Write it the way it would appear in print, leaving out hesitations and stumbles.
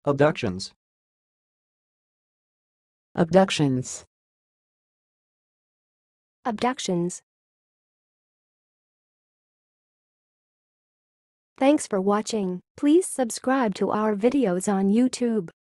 Abductions. Abductions. Abductions. Thanks for watching. Please subscribe to our videos on YouTube.